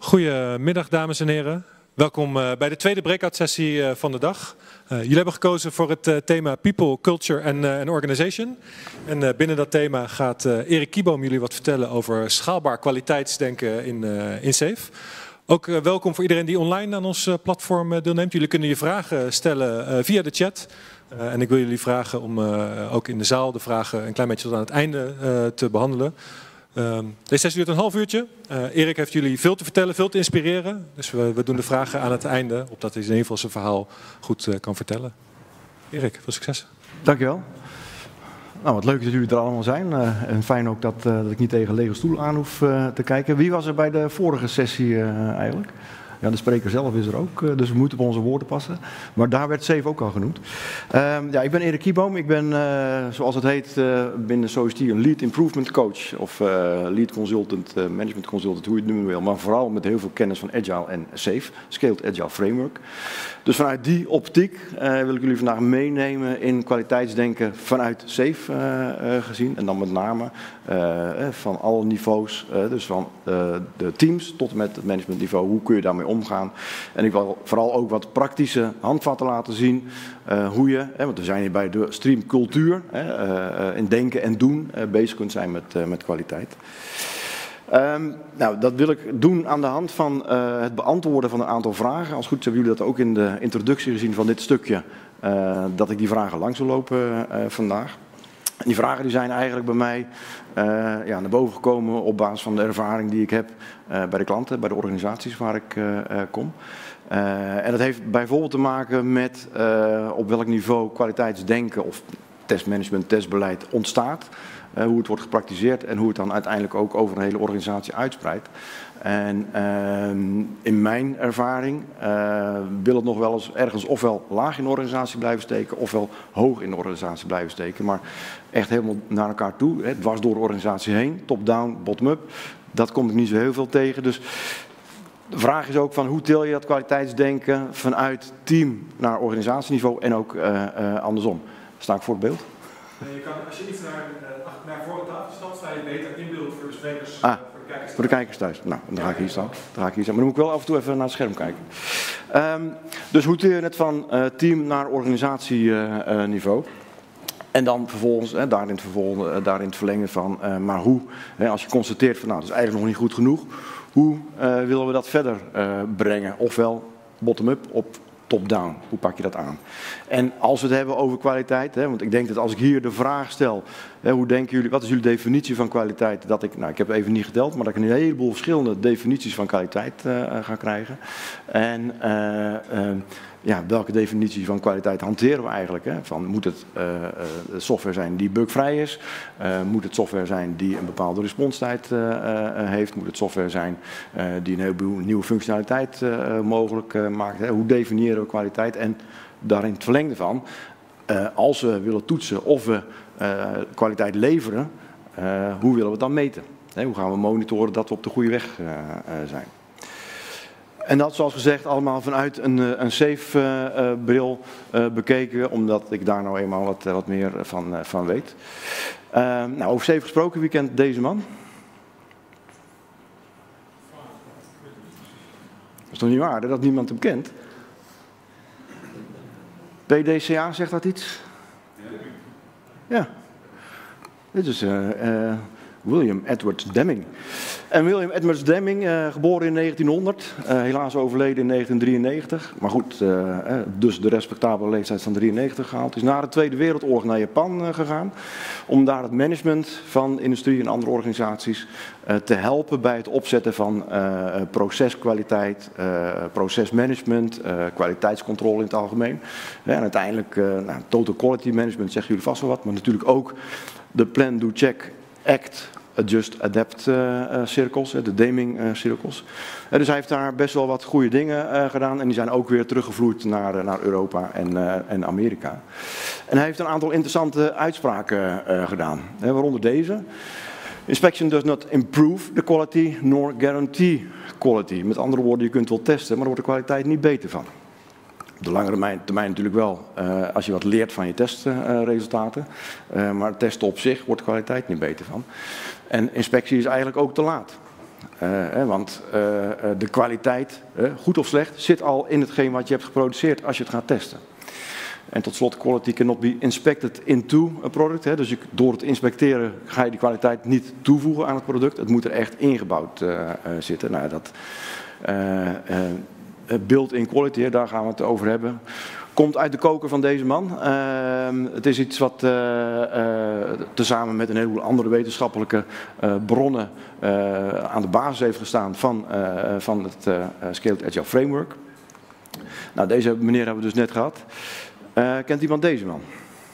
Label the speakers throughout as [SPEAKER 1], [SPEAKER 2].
[SPEAKER 1] Goedemiddag dames en heren. Welkom bij de tweede breakout sessie van de dag. Jullie hebben gekozen voor het thema People, Culture en Organization. En binnen dat thema gaat Erik Kieboom jullie wat vertellen over schaalbaar kwaliteitsdenken in SAFe. Ook welkom voor iedereen die online aan ons platform deelneemt. Jullie kunnen je vragen stellen via de chat. En ik wil jullie vragen om ook in de zaal de vragen een klein beetje tot aan het einde te behandelen. Deze sessie duurt een half uurtje. Erik heeft jullie veel te vertellen, veel te inspireren. Dus we doen de vragen aan het einde, opdat hij in ieder geval zijn verhaal goed kan vertellen. Erik, veel succes.
[SPEAKER 2] Dankjewel. Nou, wat leuk dat jullie er allemaal zijn. En fijn ook dat ik niet tegen lege stoel aan hoef te kijken. Wie was er bij de vorige sessie eigenlijk? Ja, de spreker zelf is er ook, dus we moeten op onze woorden passen. Maar daar werd SAFe ook al genoemd. Ja, ik ben Erik Kieboom. Ik ben, zoals het heet, binnen SOST een Lead Improvement Coach. Of Lead Consultant, Management Consultant, hoe je het noemen wil. Maar vooral met heel veel kennis van Agile en SAFe, Scaled Agile Framework. Dus vanuit die optiek wil ik jullie vandaag meenemen in kwaliteitsdenken vanuit SAFe gezien. En dan met name van alle niveaus, dus van de teams tot en met het managementniveau. Hoe kun je daarmee omgaan? En ik wil vooral ook wat praktische handvatten laten zien. Hoe je, want we zijn hier bij de stream cultuur, in denken en doen bezig kunt zijn met kwaliteit. Nou, dat wil ik doen aan de hand van het beantwoorden van een aantal vragen. Als goed hebben jullie dat ook in de introductie gezien van dit stukje, dat ik die vragen langs zal lopen vandaag. En die vragen die zijn eigenlijk bij mij naar boven gekomen op basis van de ervaring die ik heb bij de klanten, bij de organisaties waar ik kom. En dat heeft bijvoorbeeld te maken met op welk niveau kwaliteitsdenken of testmanagement, testbeleid ontstaat. Hoe het wordt gepraktiseerd en hoe het dan uiteindelijk ook over een hele organisatie uitspreidt. En in mijn ervaring wil het nog wel eens ergens ofwel laag in de organisatie blijven steken ofwel hoog in de organisatie blijven steken. Maar echt helemaal naar elkaar toe, dwars door de organisatie heen, top-down, bottom-up, dat kom ik niet zo heel veel tegen. Dus de vraag is ook van hoe til je dat kwaliteitsdenken vanuit team naar organisatieniveau en ook andersom. Sta ik voor het beeld?
[SPEAKER 1] Je kan, als je iets naar voor de tafel staat, sta je beter in beeld voor de sprekers,
[SPEAKER 2] voor de kijkers thuis. Nou, dan ga ik hier staan. Maar dan moet ik wel af en toe even naar het scherm kijken. Dus hoe til je het van team naar organisatieniveau? En dan vervolgens, daarin het verlengen van, maar hoe, als je constateert van nou, dat is eigenlijk nog niet goed genoeg, hoe willen we dat verder brengen? Ofwel bottom-up op top-down, hoe pak je dat aan? En als we het hebben over kwaliteit, want ik denk dat als ik hier de vraag stel, hoe denken jullie, wat is jullie definitie van kwaliteit? Dat ik, nou ik heb even niet geteld, maar dat ik een heleboel verschillende definities van kwaliteit ga krijgen. En welke definitie van kwaliteit hanteren we eigenlijk? Van, moet het software zijn die bugvrij is? Moet het software zijn die een bepaalde responstijd heeft? Moet het software zijn die een heleboel nieuwe functionaliteit mogelijk maakt? Hoe definiëren we kwaliteit? En daarin het verlengde van, als we willen toetsen of we kwaliteit leveren, hoe willen we het dan meten? Hoe gaan we monitoren dat we op de goede weg zijn? En dat, zoals gezegd, allemaal vanuit een SAFe bril bekeken, omdat ik daar nou eenmaal wat meer van weet. Nou, over SAFe gesproken, wie kent deze man? Dat is toch niet waar, dat niemand hem kent? PDCA, zegt dat iets? Ja. Dit is William Edwards Deming. En William Edwards Deming, geboren in 1900, helaas overleden in 1993. Maar goed, dus de respectabele leeftijd van 93 gehaald. Is na de Tweede Wereldoorlog naar Japan gegaan. Om daar het management van industrie en andere organisaties te helpen bij het opzetten van proceskwaliteit, procesmanagement, kwaliteitscontrole in het algemeen. En uiteindelijk, total quality management zeggen jullie vast wel wat. Maar natuurlijk ook de Plan, Do, Check, Act, Adjust, Adapt cirkels, de Deming cirkels. Dus hij heeft daar best wel wat goede dingen gedaan en die zijn ook weer teruggevloeid naar Europa en Amerika. En hij heeft een aantal interessante uitspraken gedaan, waaronder deze. Inspection does not improve the quality nor guarantee quality. Met andere woorden, je kunt wel testen, maar daar wordt de kwaliteit niet beter van. Op de langere termijn natuurlijk wel, als je wat leert van je testresultaten. Maar testen op zich wordt de kwaliteit niet beter van. En inspectie is eigenlijk ook te laat. Want de kwaliteit, goed of slecht, zit al in hetgeen wat je hebt geproduceerd als je het gaat testen. En tot slot, quality cannot be inspected into a product. Dus door het inspecteren ga je die kwaliteit niet toevoegen aan het product. Het moet er echt ingebouwd zitten. Nou, dat built-in quality, daar gaan we het over hebben. Komt uit de koker van deze man. Het is iets wat tezamen met een heleboel andere wetenschappelijke bronnen aan de basis heeft gestaan van het Scaled Agile Framework. Nou, deze meneer hebben we dus net gehad. Kent iemand deze man?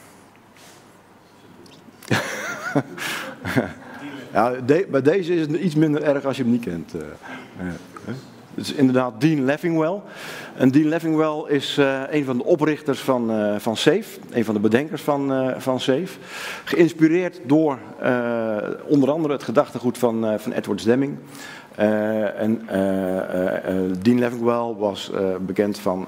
[SPEAKER 2] Ja, bij deze is het iets minder erg als je hem niet kent. Het is inderdaad Dean Leffingwell. En Dean Leffingwell is een van de oprichters van SAFe, een van de bedenkers van SAFe. Geïnspireerd door onder andere het gedachtegoed van Edwards Deming. Dean Leffingwell was bekend van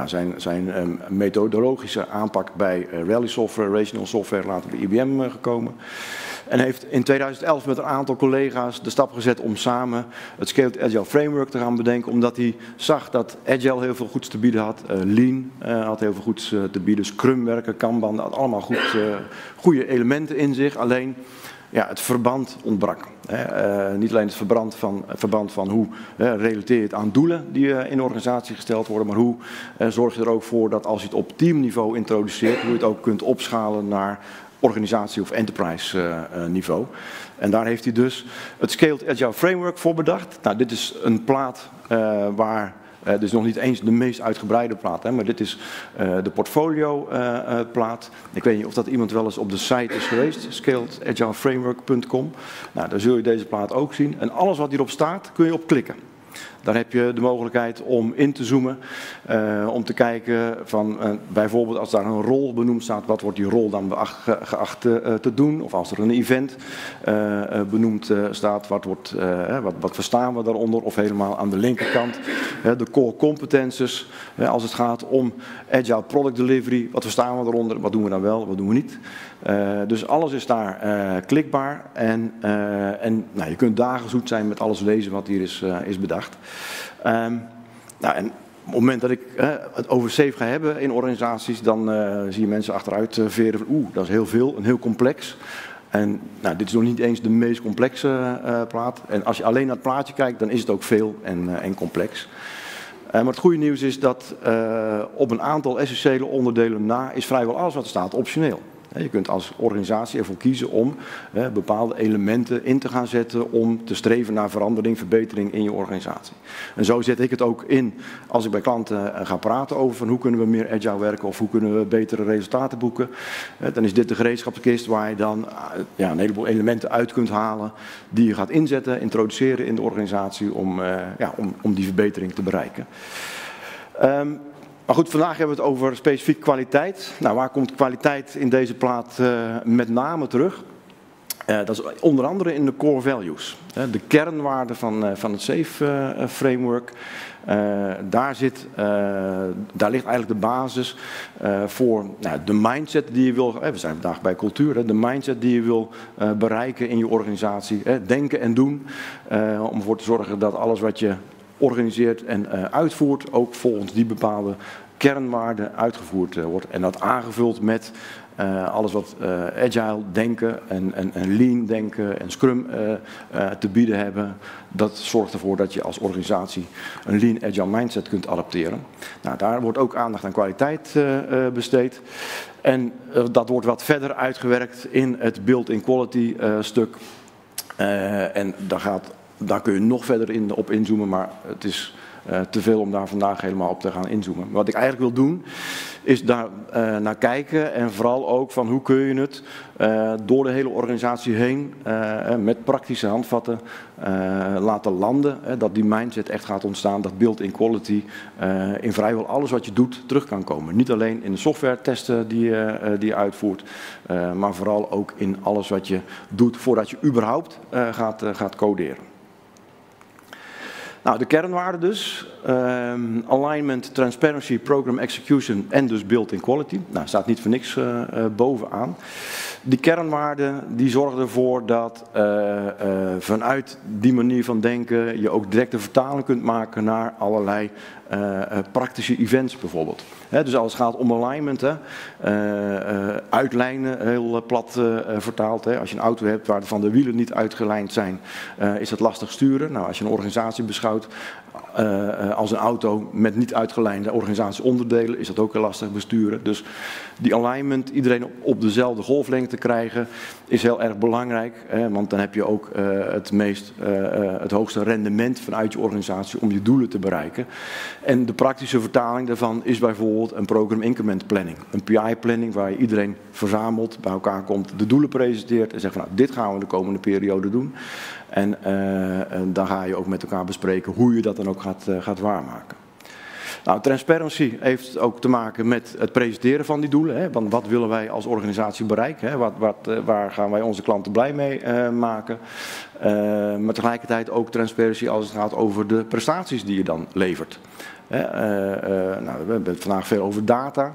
[SPEAKER 2] zijn methodologische aanpak bij Rally Software, Rational Software, later bij IBM gekomen. En heeft in 2011 met een aantal collega's de stap gezet om samen het Scaled Agile Framework te gaan bedenken. Omdat hij zag dat Agile heel veel goeds te bieden had. Lean had heel veel goeds te bieden. Scrum werken, Kanban, had allemaal goede elementen in zich. Alleen het verband ontbrak. Niet alleen het verband van hoe relateer je het aan doelen die in de organisatie gesteld worden. Maar hoe zorg je er ook voor dat als je het op teamniveau introduceert, hoe je het ook kunt opschalen naar organisatie- of enterprise niveau. En daar heeft hij dus het Scaled Agile Framework voor bedacht. Nou, dit is een plaat waar, dit is nog niet eens de meest uitgebreide plaat, maar dit is de portfolio plaat. Ik weet niet of dat iemand wel eens op de site is geweest, scaledagileframework.com. Nou, daar zul je deze plaat ook zien. En alles wat hierop staat, kun je op klikken. Daar heb je de mogelijkheid om in te zoomen, om te kijken van bijvoorbeeld als daar een rol benoemd staat, wat wordt die rol dan geacht te doen? Of als er een event benoemd staat, wat verstaan we daaronder? Of helemaal aan de linkerkant de core competences, als het gaat om agile product delivery, wat verstaan we daaronder? Wat doen we dan wel, wat doen we niet? Dus alles is daar klikbaar en je kunt dagen zoet zijn met alles lezen wat hier is bedacht. En op het moment dat ik het over SAFe ga hebben in organisaties, dan zie je mensen achteruit veren van dat is heel veel en heel complex. En dit is nog niet eens de meest complexe plaat. En als je alleen naar het plaatje kijkt, dan is het ook veel en complex. Maar het goede nieuws is dat op een aantal essentiële onderdelen na is vrijwel alles wat er staat optioneel. Je kunt als organisatie ervoor kiezen om bepaalde elementen in te gaan zetten om te streven naar verandering, verbetering in je organisatie. En zo zet ik het ook in als ik bij klanten ga praten over van hoe kunnen we meer agile werken of hoe kunnen we betere resultaten boeken. Dan is dit de gereedschapskist waar je dan een heleboel elementen uit kunt halen die je gaat inzetten, introduceren in de organisatie om die verbetering te bereiken. Maar goed, vandaag hebben we het over specifiek kwaliteit. Nou, waar komt kwaliteit in deze plaat met name terug? Dat is onder andere in de core values. De kernwaarden van het SAFe framework. Daar ligt eigenlijk de basis voor de mindset die je wil. We zijn vandaag bij cultuur. De mindset die je wil bereiken in je organisatie. Denken en doen. Om ervoor te zorgen dat alles wat je organiseert en uitvoert, ook volgens die bepaalde kernwaarden uitgevoerd wordt. En dat aangevuld met alles wat agile denken en lean denken en scrum te bieden hebben. Dat zorgt ervoor dat je als organisatie een lean agile mindset kunt adapteren. Nou, daar wordt ook aandacht aan kwaliteit besteed. En dat wordt wat verder uitgewerkt in het built-in quality stuk. En daar kun je nog verder op inzoomen, maar het is te veel om daar vandaag helemaal op te gaan inzoomen. Wat ik eigenlijk wil doen, is daar naar kijken en vooral ook van hoe kun je het door de hele organisatie heen met praktische handvatten laten landen. Dat die mindset echt gaat ontstaan, dat built-in quality in vrijwel alles wat je doet terug kan komen. Niet alleen in de software testen die je uitvoert, maar vooral ook in alles wat je doet voordat je überhaupt gaat coderen. Nou, de kernwaarden dus, alignment, transparency, program execution en dus built-in quality. Nou, staat niet voor niks bovenaan. Die kernwaarden die zorgen ervoor dat vanuit die manier van denken je ook direct een vertaling kunt maken naar allerlei praktische events bijvoorbeeld. Dus als het gaat om alignment, uitlijnen, heel plat vertaald. Als je een auto hebt waarvan de wielen niet uitgelijnd zijn, is dat lastig sturen. Nou, als je een organisatie beschouwt als een auto met niet uitgelijnde organisatieonderdelen, is dat ook heel lastig besturen. Dus die alignment, iedereen op dezelfde golflengte krijgen, is heel erg belangrijk. Want dan heb je ook het hoogste rendement vanuit je organisatie om je doelen te bereiken. En de praktische vertaling daarvan is bijvoorbeeld een program increment planning. Een PI-planning waar je iedereen verzamelt, bij elkaar komt, de doelen presenteert en zegt van nou, dit gaan we de komende periode doen. En dan ga je ook met elkaar bespreken hoe je dat dan ook gaat waarmaken. Nou, transparency heeft ook te maken met het presenteren van die doelen. Want wat willen wij als organisatie bereiken? Waar gaan wij onze klanten blij mee maken? Maar tegelijkertijd ook transparency als het gaat over de prestaties die je dan levert. We hebben het vandaag veel over data.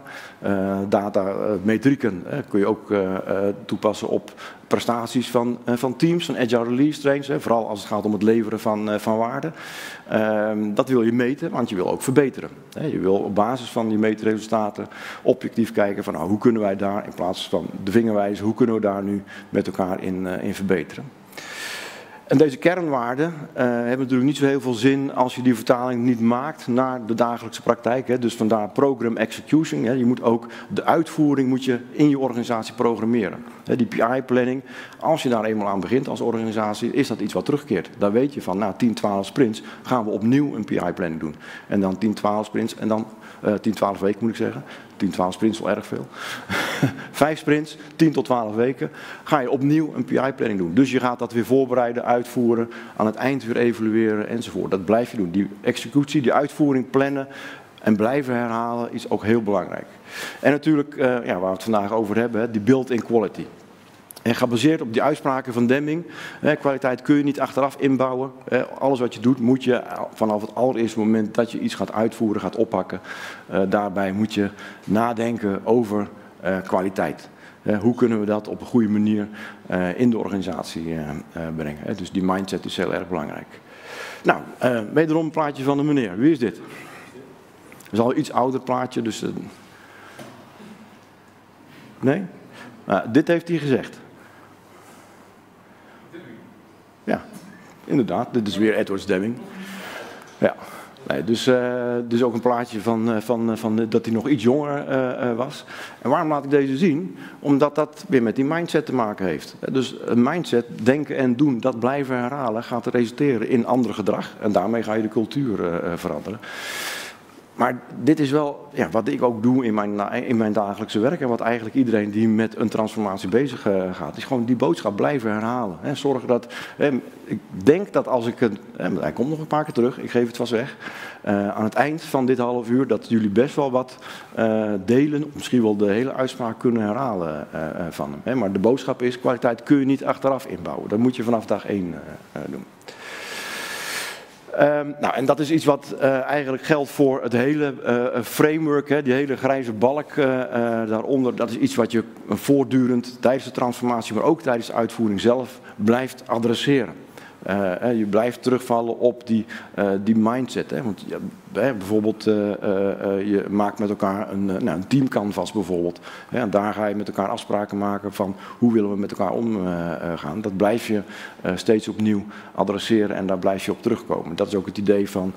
[SPEAKER 2] Datametrieken kun je ook toepassen op prestaties van teams, van agile release trains. Vooral als het gaat om het leveren van waarde. Dat wil je meten, want je wil ook verbeteren. Je wil op basis van die meetresultaten objectief kijken van nou, hoe kunnen wij daar in plaats van de vinger wijzen, hoe kunnen we daar nu met elkaar in verbeteren. En deze kernwaarden hebben natuurlijk niet zo heel veel zin als je die vertaling niet maakt naar de dagelijkse praktijk. Dus vandaar program execution. Je moet ook de uitvoering in je organisatie programmeren. Die PI-planning, als je daar eenmaal aan begint als organisatie, is dat iets wat terugkeert. Daar weet je van, na 10, 12 sprints gaan we opnieuw een PI-planning doen. En dan 10, 12 sprints en dan 10, 12 weken moet ik zeggen. 10, 12 sprints is wel erg veel. 5 sprints, 10 tot 12 weken, ga je opnieuw een PI-planning doen. Dus je gaat dat weer voorbereiden, uitvoeren, aan het eind weer evalueren enzovoort. Dat blijf je doen. Die executie, die uitvoering plannen en blijven herhalen is ook heel belangrijk. En natuurlijk, waar we het vandaag over hebben, die built-in quality. En gebaseerd op die uitspraken van Deming, kwaliteit kun je niet achteraf inbouwen. Alles wat je doet moet je vanaf het allereerste moment dat je iets gaat uitvoeren, gaat oppakken. Daarbij moet je nadenken over kwaliteit. Hoe kunnen we dat op een goede manier in de organisatie brengen. Dus die mindset is heel erg belangrijk. Nou, wederom een plaatje van de meneer. Wie is dit? Het is al een iets ouder plaatje, dus... Nee? Dit heeft hij gezegd. Ja, inderdaad. Dit is weer Edwards Deming. Ja. Nee, dus ook een plaatje van dat hij nog iets jonger was. En waarom laat ik deze zien? Omdat dat weer met die mindset te maken heeft. Dus een mindset, denken en doen, dat blijven herhalen, gaat resulteren in ander gedrag. En daarmee ga je de cultuur veranderen. Maar dit is wel wat ik ook doe in mijn dagelijkse werk. En wat eigenlijk iedereen die met een transformatie bezig gaat, is gewoon die boodschap blijven herhalen. Zorg dat, ik denk dat als ik het, hij komt nog een paar keer terug, ik geef het vast weg. Aan het eind van dit half uur dat jullie best wel wat delen, misschien wel de hele uitspraak kunnen herhalen van hem. Maar de boodschap is, kwaliteit kun je niet achteraf inbouwen. Dat moet je vanaf dag 1 doen. En dat is iets wat eigenlijk geldt voor het hele framework, die hele grijze balk daaronder. Dat is iets wat je voortdurend tijdens de transformatie, maar ook tijdens de uitvoering zelf blijft adresseren. Je blijft terugvallen op die mindset. Want bijvoorbeeld, je maakt met elkaar een teamcanvas bijvoorbeeld. En daar ga je met elkaar afspraken maken van hoe willen we met elkaar omgaan. Dat blijf je steeds opnieuw adresseren en daar blijf je op terugkomen. Dat is ook het idee van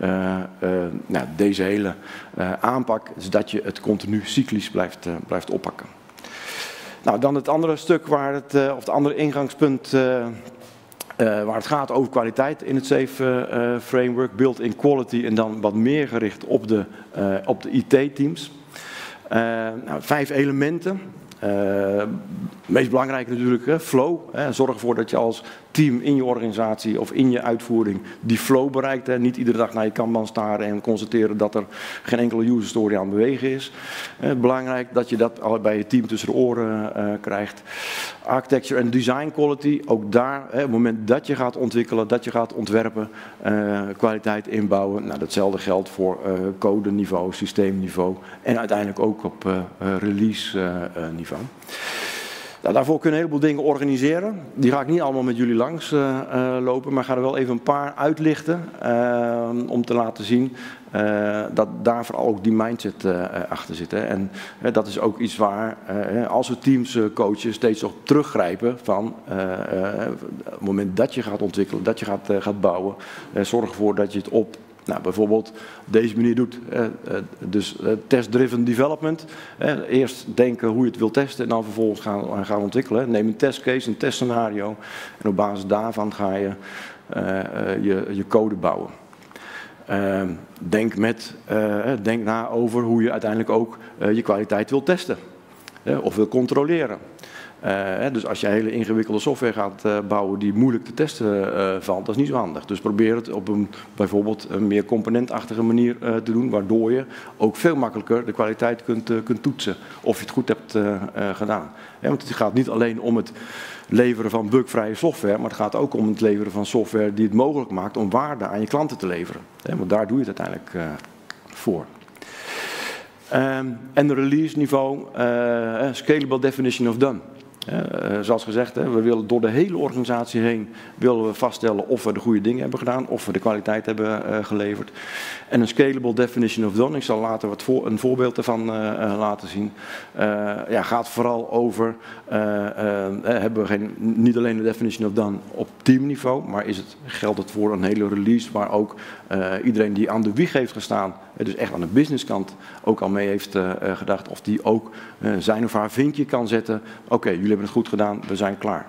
[SPEAKER 2] deze hele aanpak, is dat je het continu cyclisch blijft oppakken. Nou, dan het andere stuk of het andere ingangspunt... waar het gaat over kwaliteit in het SAFe framework, built-in quality en dan wat meer gericht op de IT-teams. 5 elementen. Het meest belangrijke natuurlijk, flow. Zorg ervoor dat je als team in je organisatie of in je uitvoering die flow bereikt. Niet iedere dag naar je kanban staren en constateren dat er geen enkele user story aan het bewegen is. Belangrijk dat je dat al bij je team tussen de oren krijgt. Architecture en design quality, ook daar, op het moment dat je gaat ontwikkelen, dat je gaat ontwerpen, kwaliteit inbouwen. Nou, datzelfde geldt voor codeniveau, systeemniveau en uiteindelijk ook op release niveau. Nou, daarvoor kunnen een heleboel dingen organiseren. Die ga ik niet allemaal met jullie langs lopen, maar ga er wel even een paar uitlichten om te laten zien dat daar vooral ook die mindset achter zit. Hè. En dat is ook iets waar als we teams coachen steeds op teruggrijpen van het moment dat je gaat ontwikkelen, dat je gaat bouwen, zorg ervoor dat je het op bijvoorbeeld op deze manier doet. Dus test-driven development. Eerst denken hoe je het wilt testen en dan vervolgens gaan ontwikkelen. Neem een testcase, een testscenario en op basis daarvan ga je je code bouwen. Denk na over hoe je uiteindelijk ook je kwaliteit wilt testen of wil controleren. Dus als je hele ingewikkelde software gaat bouwen die moeilijk te testen valt, dat is niet zo handig. Dus probeer het op bijvoorbeeld een meer componentachtige manier te doen, waardoor je ook veel makkelijker de kwaliteit kunt toetsen of je het goed hebt gedaan. Want het gaat niet alleen om het leveren van bugvrije software, maar het gaat ook om het leveren van software die het mogelijk maakt om waarde aan je klanten te leveren. Want daar doe je het uiteindelijk voor. En de release niveau, scalable definition of done. Zoals gezegd, we willen door de hele organisatie heen willen we vaststellen of we de goede dingen hebben gedaan, of we de kwaliteit hebben geleverd. En een scalable definition of done, ik zal later een voorbeeld ervan laten zien, gaat vooral over, hebben we niet alleen de definition of done op teamniveau, maar geldt het voor een hele release waar ook iedereen die aan de wieg heeft gestaan, dus echt aan de businesskant ook al mee heeft gedacht, of die ook zijn of haar vinkje kan zetten. Oké, jullie hebben het goed gedaan, we zijn klaar.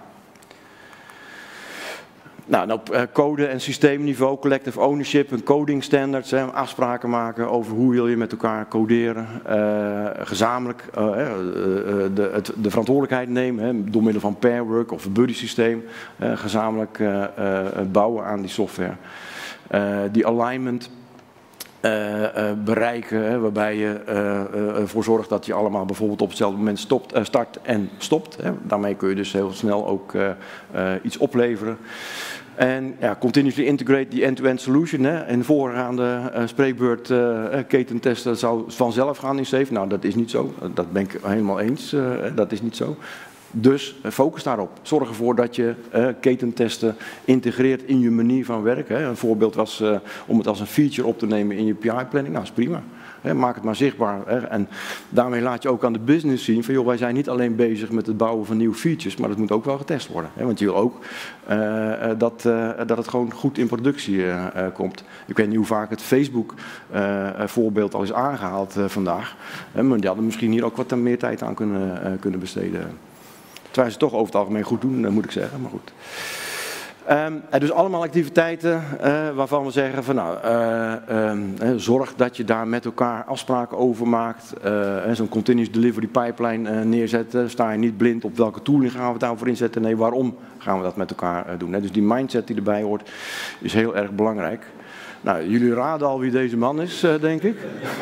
[SPEAKER 2] Nou, op code- en systeemniveau, collective ownership en coding standards, afspraken maken over hoe wil je met elkaar coderen, gezamenlijk de verantwoordelijkheid nemen, door middel van pair work of een buddy systeem, gezamenlijk bouwen aan die software. Die alignment bereiken, waarbij je ervoor zorgt dat je allemaal bijvoorbeeld op hetzelfde moment start en stopt. Daarmee kun je dus heel snel ook iets opleveren. En continuously integrate die end-to-end solution. In de voorgaande spreekbeurt, ketentesten zou vanzelf gaan in Safe. Nou, dat is niet zo. Dat ben ik helemaal eens. Dat is niet zo. Dus focus daarop. Zorg ervoor dat je ketentesten integreert in je manier van werken. Een voorbeeld was om het als een feature op te nemen in je PI-planning. Nou, dat is prima. Maak het maar zichtbaar. En daarmee laat je ook aan de business zien van, joh, wij zijn niet alleen bezig met het bouwen van nieuwe features, maar dat moet ook wel getest worden. Want je wil ook dat het gewoon goed in productie komt. Ik weet niet hoe vaak het Facebook voorbeeld al is aangehaald vandaag. Maar die hadden misschien hier ook wat meer tijd aan kunnen besteden. Terwijl ze het toch over het algemeen goed doen, moet ik zeggen, maar goed. Dus allemaal activiteiten waarvan we zeggen van zorg dat je daar met elkaar afspraken over maakt. Zo'n continuous delivery pipeline neerzetten. Sta je niet blind op welke tooling gaan we het daarvoor inzetten. Nee, waarom gaan we dat met elkaar doen. Dus die mindset die erbij hoort is heel erg belangrijk. Nou, jullie raden al wie deze man is, denk ik.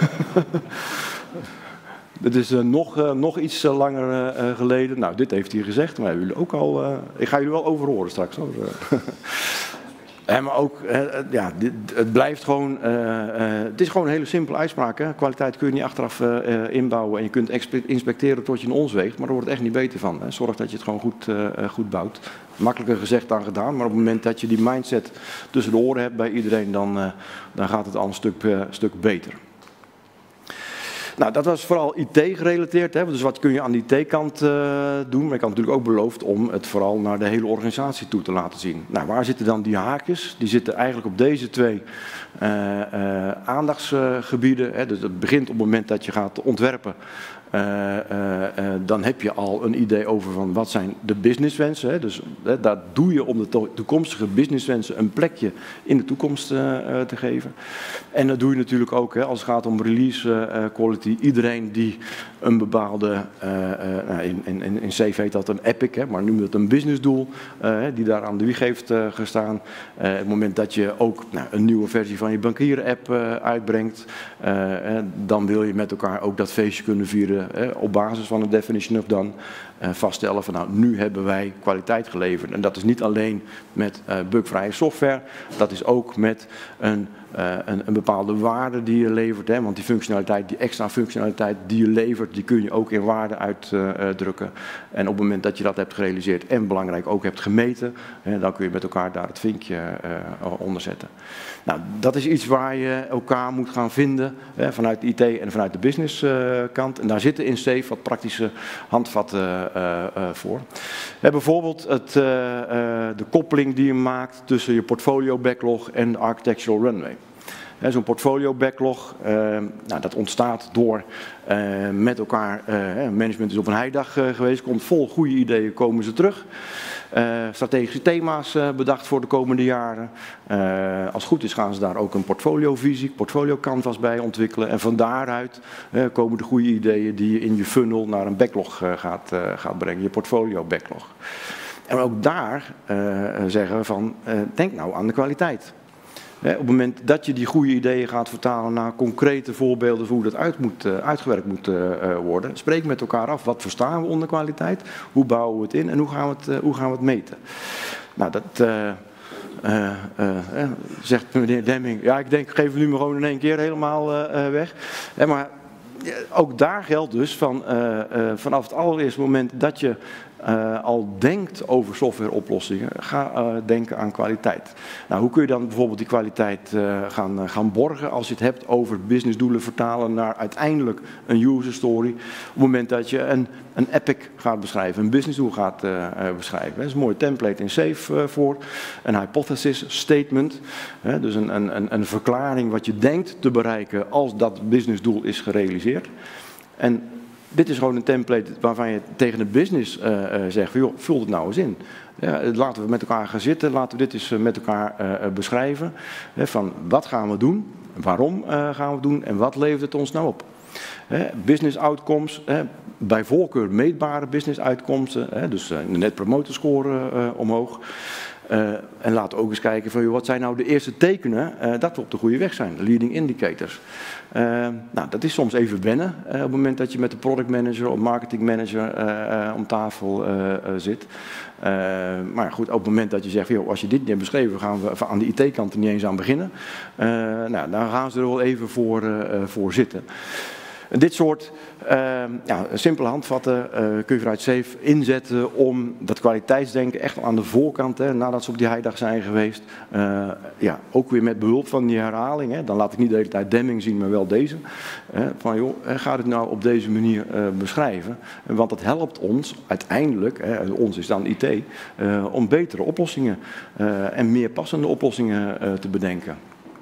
[SPEAKER 2] Dit is nog iets langer geleden. Nou, dit heeft hij gezegd, maar jullie ook al. Ik ga jullie wel over horen straks. Hoor. Maar ook, het blijft gewoon. Het is gewoon een hele simpele uitspraak. Hè. Kwaliteit kun je niet achteraf inbouwen en je kunt inspecteren tot je een ons weegt, maar daar wordt het echt niet beter van. Hè. Zorg dat je het gewoon goed bouwt. Makkelijker gezegd dan gedaan, maar op het moment dat je die mindset tussen de oren hebt bij iedereen, dan gaat het al een stuk beter. Nou, dat was vooral IT gerelateerd. Hè? Dus wat kun je aan de IT-kant doen? Maar ik had natuurlijk ook beloofd om het vooral naar de hele organisatie toe te laten zien. Nou, waar zitten dan die haakjes? Die zitten eigenlijk op deze twee aandachtsgebieden. Hè? Dus het begint op het moment dat je gaat ontwerpen. Dan heb je al een idee over van wat zijn de businesswensen. Hè? Dus dat doe je om de toekomstige businesswensen een plekje in de toekomst te geven. En dat doe je natuurlijk ook als het gaat om release quality. Iedereen die een bepaalde, in Safe heet dat een epic, hè, maar noem dat een businessdoel, die daar aan de wieg heeft gestaan. Het moment dat je ook een nieuwe versie van je bankieren-app uitbrengt, dan wil je met elkaar ook dat feestje kunnen vieren. Op basis van de definition of done vaststellen van nu hebben wij kwaliteit geleverd. En dat is niet alleen met bugvrije software, dat is ook met een een bepaalde waarde die je levert. Hè? Want die functionaliteit, die extra functionaliteit die je levert, die kun je ook in waarde uitdrukken. En op het moment dat je dat hebt gerealiseerd en belangrijk ook hebt gemeten, dan kun je met elkaar daar het vinkje onder zetten. Nou, dat is iets waar je elkaar moet gaan vinden vanuit de IT en vanuit de businesskant. En daar zitten in Safe wat praktische handvatten voor. Bijvoorbeeld de koppeling die je maakt tussen je portfolio backlog en de architectural runway. Zo'n portfolio backlog, dat ontstaat door met elkaar, management is op een heidag geweest, komt vol goede ideeën, komen ze terug. Strategische thema's bedacht voor de komende jaren. Als het goed is gaan ze daar ook een portfoliovisie, portfolio canvas bij ontwikkelen. En van daaruit komen de goede ideeën die je in je funnel naar een backlog gaat brengen, je portfolio backlog. En ook daar zeggen we van, denk nou aan de kwaliteit. Op het moment dat je die goede ideeën gaat vertalen naar concrete voorbeelden van hoe dat uitgewerkt moet worden, spreek met elkaar af, wat verstaan we onder kwaliteit, hoe bouwen we het in en hoe gaan we het meten. Nou, dat zegt meneer Demming, ja ik denk geef het nu maar gewoon in één keer helemaal weg. Maar ook daar geldt dus vanaf het allereerste moment dat je al denkt over softwareoplossingen, ga denken aan kwaliteit. Nou, hoe kun je dan bijvoorbeeld die kwaliteit gaan borgen als je het hebt over businessdoelen vertalen naar uiteindelijk een user story. Op het moment dat je een epic gaat beschrijven, een businessdoel gaat beschrijven. Er is een mooie template in Safe voor, een hypothesis statement. Dus een verklaring wat je denkt te bereiken als dat businessdoel is gerealiseerd. En dit is gewoon een template waarvan je tegen de business zegt, van, joh, vul het nou eens in. Ja, laten we met elkaar gaan zitten, laten we dit eens met elkaar beschrijven. Van wat gaan we doen, waarom gaan we het doen en wat levert het ons nou op. Business outcomes, bij voorkeur meetbare business uitkomsten, dus de net promoter score omhoog. En laten we ook eens kijken van, joh, wat zijn nou de eerste tekenen dat we op de goede weg zijn, leading indicators. Nou, dat is soms even wennen op het moment dat je met de product manager of marketing manager om tafel zit. Maar goed, op het moment dat je zegt, joh, als je dit niet hebt beschreven, gaan we aan de IT-kant er niet eens aan beginnen. Nou, dan gaan ze er wel even voor zitten. Dit soort simpele handvatten kun je vanuit Safe inzetten om dat kwaliteitsdenken echt aan de voorkant, nadat ze op die heidag zijn geweest, ook weer met behulp van die herhaling, dan laat ik niet de hele tijd Demming zien, maar wel deze. Van joh, ga het nou op deze manier beschrijven, want dat helpt ons uiteindelijk, ons is dan IT, om betere oplossingen en meer passende oplossingen te bedenken.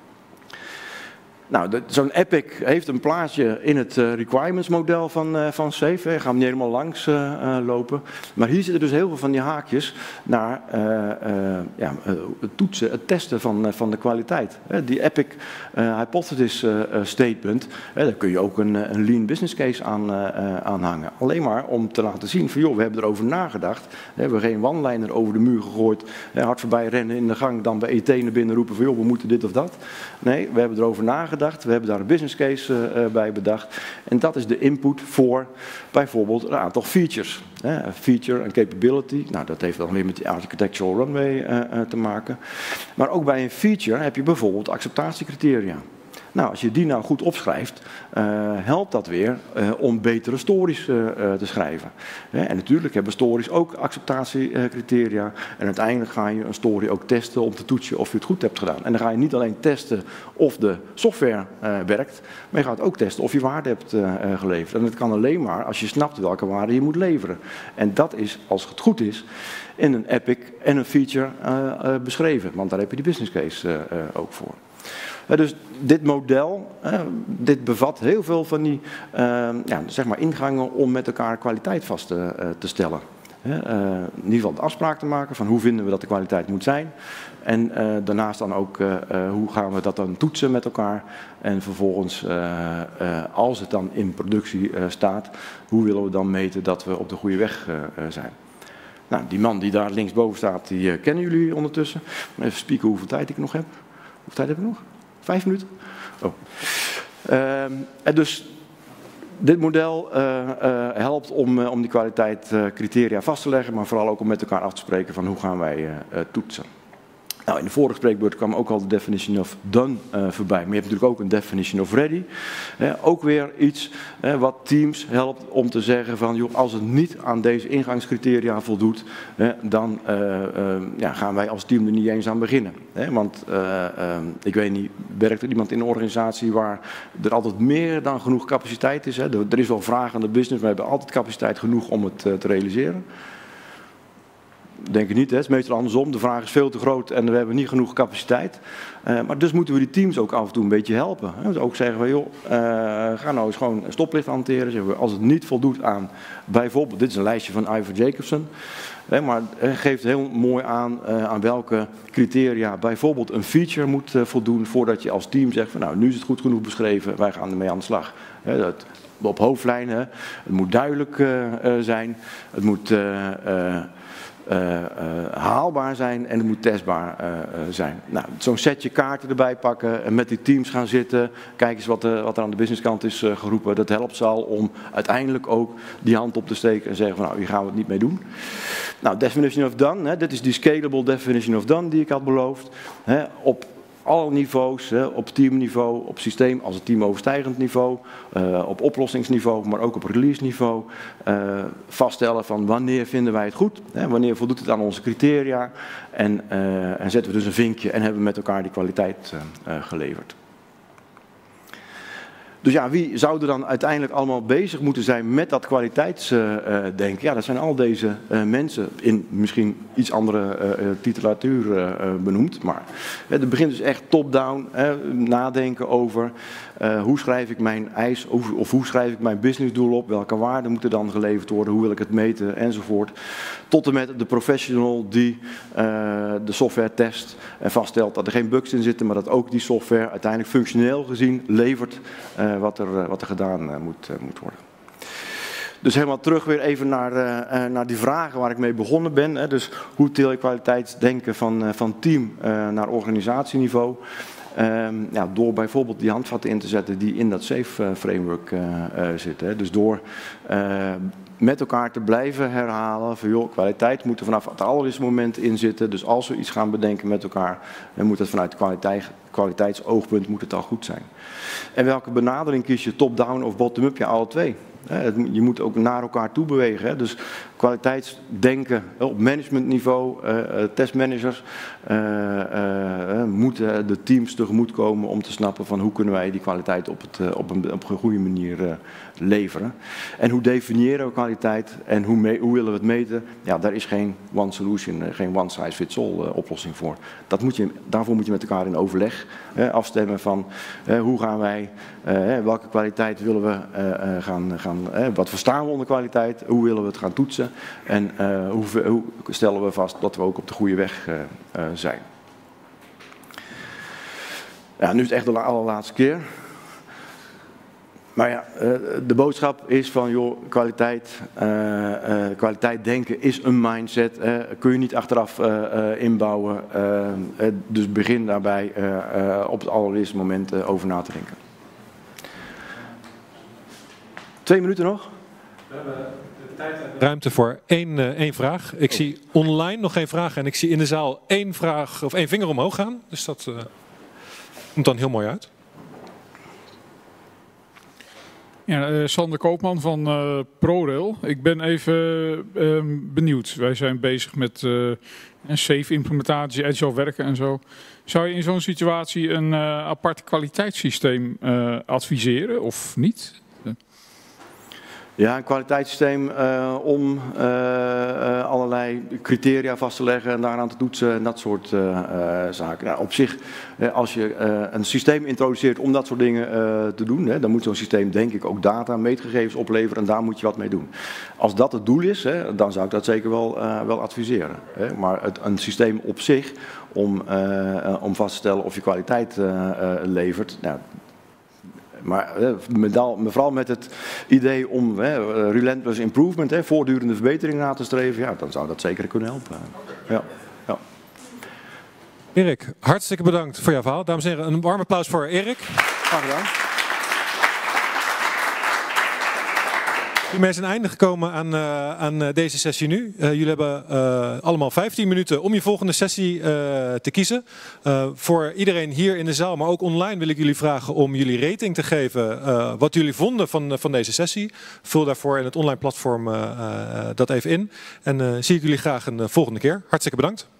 [SPEAKER 2] Nou, zo'n epic heeft een plaatje in het requirements model van Safe. Ik ga hem niet helemaal langs lopen. Maar hier zitten dus heel veel van die haakjes naar het toetsen, het testen van de kwaliteit. Die epic hypothesis statement, daar kun je ook een lean business case aan hangen. Alleen maar om te laten zien van joh, we hebben erover nagedacht. We hebben geen one-liner over de muur gegooid, hard voorbij rennen in de gang, dan bij ET naar binnen roepen van joh, we moeten dit of dat. Nee, we hebben erover nagedacht. We hebben daar een business case bij bedacht. En dat is de input voor bijvoorbeeld een aantal features. Feature en capability, nou dat heeft dan weer met die architectural runway te maken. Maar ook bij een feature heb je bijvoorbeeld acceptatiecriteria. Nou, als je die nou goed opschrijft, helpt dat weer om betere stories te schrijven. En natuurlijk hebben stories ook acceptatiecriteria. En uiteindelijk ga je een story ook testen om te toetsen of je het goed hebt gedaan. En dan ga je niet alleen testen of de software werkt, maar je gaat ook testen of je waarde hebt geleverd. En dat kan alleen maar als je snapt welke waarde je moet leveren. En dat is, als het goed is, in een epic en een feature beschreven. Want daar heb je die business case ook voor. Dus dit model, dit bevat heel veel van die zeg maar ingangen om met elkaar kwaliteit vast te stellen. In ieder geval de afspraak te maken van hoe vinden we dat de kwaliteit moet zijn. En daarnaast dan ook hoe gaan we dat dan toetsen met elkaar. En vervolgens, als het dan in productie staat, hoe willen we dan meten dat we op de goede weg zijn. Nou, die man die daar linksboven staat, die kennen jullie ondertussen. Even spieken hoeveel tijd ik nog heb. Hoeveel tijd heb ik nog? 5 minuten? Oh. En dus dit model helpt om die kwaliteitscriteria vast te leggen, maar vooral ook om met elkaar af te spreken van hoe gaan wij toetsen. Nou, in de vorige spreekbeurt kwam ook al de definition of done voorbij. Maar je hebt natuurlijk ook een definition of ready. Ook weer iets wat teams helpt om te zeggen van, joh, als het niet aan deze ingangscriteria voldoet, dan gaan wij als team er niet eens aan beginnen. Want ik weet niet, werkt er iemand in een organisatie waar er altijd meer dan genoeg capaciteit is? Er is wel vraag aan de business, maar we hebben altijd capaciteit genoeg om het te realiseren. Denk ik niet, het is meestal andersom. De vraag is veel te groot en we hebben niet genoeg capaciteit. Maar dus moeten we die teams ook af en toe een beetje helpen. Dus ook zeggen we, joh, ga nou eens gewoon stoplicht hanteren. Zeggen we, als het niet voldoet aan, bijvoorbeeld, dit is een lijstje van Ivor Jacobson. Maar het geeft heel mooi aan welke criteria bijvoorbeeld een feature moet voldoen voordat je als team zegt van, nou, nu is het goed genoeg beschreven, wij gaan ermee aan de slag. Dat op hoofdlijnen, het moet duidelijk zijn, het moet haalbaar zijn en het moet testbaar zijn. Nou, zo'n setje kaarten erbij pakken en met die teams gaan zitten. Kijk eens wat er aan de businesskant is geroepen. Dat helpt ze al om uiteindelijk ook die hand op te steken en zeggen van, nou, hier gaan we het niet mee doen. Nou, definition of done. Dit is die scalable definition of done die ik had beloofd. Op alle niveaus, op teamniveau, op systeem als het teamoverstijgend niveau, op oplossingsniveau, maar ook op release niveau. Vaststellen van wanneer vinden wij het goed, wanneer voldoet het aan onze criteria en zetten we dus een vinkje en hebben we met elkaar die kwaliteit geleverd. Dus ja, wie zou er dan uiteindelijk allemaal bezig moeten zijn met dat kwaliteitsdenken? Ja, dat zijn al deze mensen in misschien iets andere titulatuur benoemd. Maar het begint dus echt top-down, nadenken over hoe schrijf ik mijn eis of hoe schrijf ik mijn businessdoel op? Welke waarden moeten dan geleverd worden? Hoe wil ik het meten? Enzovoort. Tot en met de professional die de software test en vaststelt dat er geen bugs in zitten, maar dat ook die software uiteindelijk functioneel gezien levert wat er gedaan moet worden. Dus helemaal terug weer even naar die vragen waar ik mee begonnen ben. Dus hoe til je kwaliteitsdenken van team naar organisatieniveau? Door bijvoorbeeld die handvatten in te zetten die in dat SAFe framework zitten. Dus door met elkaar te blijven herhalen van, joh, kwaliteit moet er vanaf het allereerste moment in zitten. Dus als we iets gaan bedenken met elkaar, dan moet het vanuit kwaliteitsoogpunt moet het al goed zijn. En welke benadering kies je, top-down of bottom-up? Ja, alle twee. Je moet ook naar elkaar toe bewegen. Dus kwaliteitsdenken op managementniveau, testmanagers moeten de teams tegemoetkomen om te snappen van hoe kunnen wij die kwaliteit op een goede manier leveren. En hoe definiëren we kwaliteit en hoe willen we het meten? Ja, daar is geen one solution, geen one size fits all oplossing voor. Daarvoor moet je met elkaar in overleg afstemmen van hoe gaan wij, welke kwaliteit willen we wat verstaan we onder kwaliteit, hoe willen we het gaan toetsen en hoe stellen we vast dat we ook op de goede weg zijn. Ja, nu is het echt de allerlaatste keer. Maar ja, de boodschap is van, joh, kwaliteit denken is een mindset. Kun je niet achteraf inbouwen. Dus begin daarbij op het allereerste moment over na te denken. 2 minuten nog?
[SPEAKER 1] We hebben de tijd en de ruimte voor één vraag. Ik zie online nog geen vraag en ik zie in de zaal 1 vraag of 1 vinger omhoog gaan. Dus dat komt dan heel mooi uit.
[SPEAKER 3] Ja, Sander Koopman van ProRail. Ik ben even benieuwd. Wij zijn bezig met een safe implementatie, agile werken en zo. Zou je in zo'n situatie een apart kwaliteitssysteem adviseren of niet?
[SPEAKER 2] Ja, een kwaliteitssysteem om allerlei criteria vast te leggen en daaraan te toetsen en dat soort zaken. Nou, op zich, als je een systeem introduceert om dat soort dingen te doen, dan moet zo'n systeem denk ik ook data, meetgegevens opleveren en daar moet je wat mee doen. Als dat het doel is, dan zou ik dat zeker wel adviseren. Maar een systeem op zich om vast te stellen of je kwaliteit levert, nou, maar vooral met het idee om relentless improvement, voortdurende verbetering na te streven, ja, dan zou dat zeker kunnen helpen. Ja. Ja.
[SPEAKER 1] Erik, hartstikke bedankt voor jouw verhaal. Dames en heren, een warm applaus voor Erik.
[SPEAKER 2] Graag gedaan.
[SPEAKER 1] Hiermee zijn einde gekomen aan deze sessie nu. Jullie hebben allemaal 15 minuten om je volgende sessie te kiezen. Voor iedereen hier in de zaal, maar ook online wil ik jullie vragen om jullie rating te geven. Wat jullie vonden van deze sessie. Vul daarvoor in het online platform dat even in. En zie ik jullie graag een volgende keer. Hartstikke bedankt.